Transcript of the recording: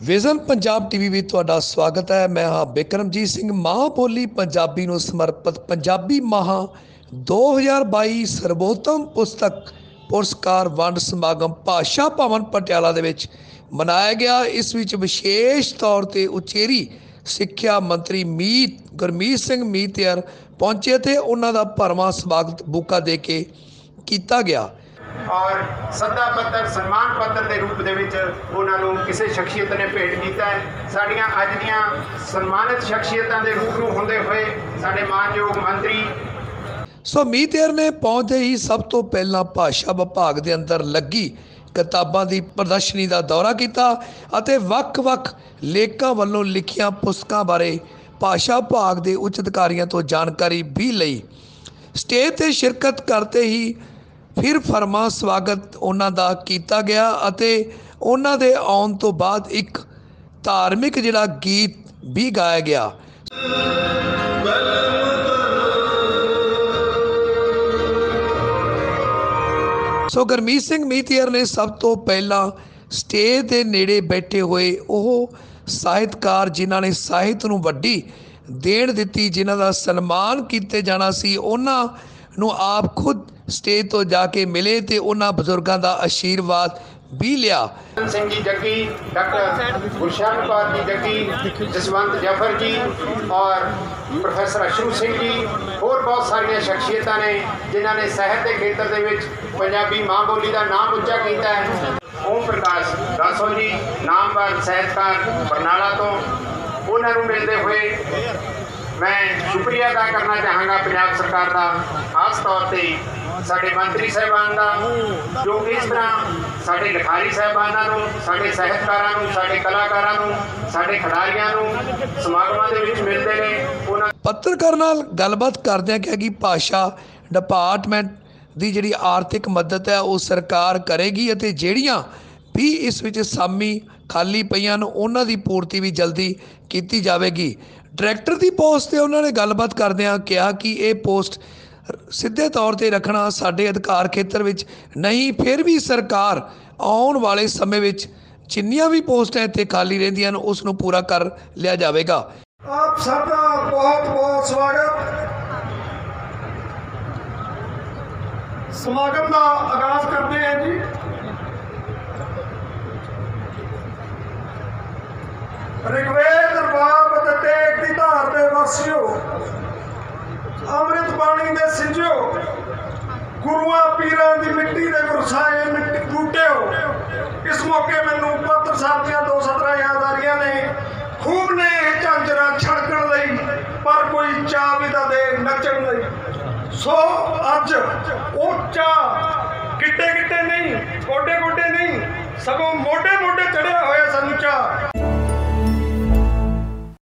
Vision Punjab TV ਵਿੱਚ ਤੁਹਾਡਾ ਸਵਾਗਤ ਹੈ। ਮੈਂ ਹਾਂ ਬਿਕਰਮਜੀਤ ਸਿੰਘ। ਮਾਂ ਬੋਲੀ ਪੰਜਾਬੀ ਨੂੰ ਸਮਰਪਿਤ ਪੰਜਾਬੀ ਮਾਹ 2022 ਸਰਵੋਤਮ ਪੁਸਤਕ ਪੁਰਸਕਾਰ ਵੰਡ ਸਮਾਗਮ ਭਾਸ਼ਾ ਭਵਨ ਪਟਿਆਲਾ ਦੇ ਵਿੱਚ ਮਨਾਇਆ ਗਿਆ। ਇਸ ਵਿੱਚ ਵਿਸ਼ੇਸ਼ ਤੌਰ ਤੇ ਉਚੇਰੀ ਸਿੱਖਿਆ ਮੰਤਰੀ ਗੁਰਮੀਤ ਸਿੰਘ ਮੀਤਿਆਰ ਪਹੁੰਚੇ ਤੇ ਉਹਨਾਂ ਦਾ ਭਰਵਾਂ ਸਵਾਗਤ ਬੁੱਕਾ ਦੇ ਕੇ ਕੀਤਾ ਗਿਆ और सदा पत्र सन्मान पत्र के रूप उन्होंने किसी शख्सियत ने भेंट किया है। साड़ियाँ अज दियाँ सन्मानित शख्सियतों के रूप में होंदे हुए साडे मानयोग मंत्री सो ਮੀਤਿਆਰ ने पहुँचते ही सब तो पहला भाषा विभाग के अंदर लगी किताबों की प्रदर्शनी का दौरा किया ਅਤੇ ਵੱਖ-ਵੱਖ ਲੇਖਕਾਂ ਵੱਲੋਂ लिखिया पुस्तकों बारे भाषा विभाग के उच्च अधिकारियों तो जानकारी भी लई। स्टेज ते शिरकत करते ही फिर फरमा स्वागत उन्हां दा कीता गया ਅਤੇ उन्हां दे आउण तो बाद एक धार्मिक जिहड़ा गीत भी गाया गया। सो गुरमीत सिंह ਮੀਤਿਆਰ ने सब तो पहला स्टेज के नेड़े बैठे हुए ਉਹ ਸਾਹਿਤਕਾਰ जिन्हां ने ਸਾਹਿਤ ਨੂੰ ਵੱਡੀ देण दित्ती, जिन्हां दा सन्मान कीते जाना सी, उन्हां ਨੂੰ आप खुद स्टेज तो जाके मिले तो उन्होंने बजुर्गों का आशीर्वाद भी लिया। सिंह जी जग्गी, डॉक्टर गुरशरण कौर जी जग्गी, जसवंत जफर जी और प्रोफैसर अशरू सिंह जी होर बहुत सारिया शख्सियत ने जिन्होंने साहित्य के खेत्र के पंजाबी माँ बोली का नाम उच्चा किया है। ओम प्रकाश दासो जी नामवर साहित्यकार बरनाला तो उन्होंने मिलते हुए मैं शुक्रिया अदा करना चाहांगा पंजाब सरकार का, खास तौर पर साडे मंत्री साहिबान का जो इस तरह साडे लिखारी साहिबाना नूं, साडे साहित्यकारां नूं, साडे कलाकारां नूं, साडे खिडारियां नूं समागमां दे विच मिलदे ने। उन्हां पत्रकार नाल गलबात करदिआं कहा कि भाषा डिपार्टमेंट दी जिहड़ी आर्थिक मदद है वो सरकार करेगी ਅਤੇ ਜਿਹੜੀਆਂ भी इस विच सामी खाली पईआं नूं उन्हां दी पूर्ति भी जल्दी कीती जावेगी। डायरैक्टर की पोस्ट से उन्होंने गलबात करदिआं कहा कि ये पोस्ट सीधे तौर पर रखना साडे अधिकार खेत्र में नहीं, फिर भी सरकार आने वाले समय में जिन्नियां भी पोस्टां इत्थे खाली रहिंदियां ने उस नूं पूरा कर लिया जाएगा। आप सबका बहुत बहुत स्वागत। समागम का आगाज करते हैं जी। ऋग्वेद रबाब तेग दी धार दे वासियो, अमृत पानी दे सिंजो, गुरुआं पीरां दी मिट्टी दे वरसाए मिट्टी बूटे हो। इस मौके मैनू पत्र साहब दियां दो सदरां याद आ रहीआं ने। खूब ने झांजरा छड़कण लई पर कोई चाह भी दा दे नचण लई। सो अज ओ चाह गिट्टे गिट्टे नहीं, गोडे गोडे नहीं, सगों मोढे मोढे चढ़िया होया सानू चाह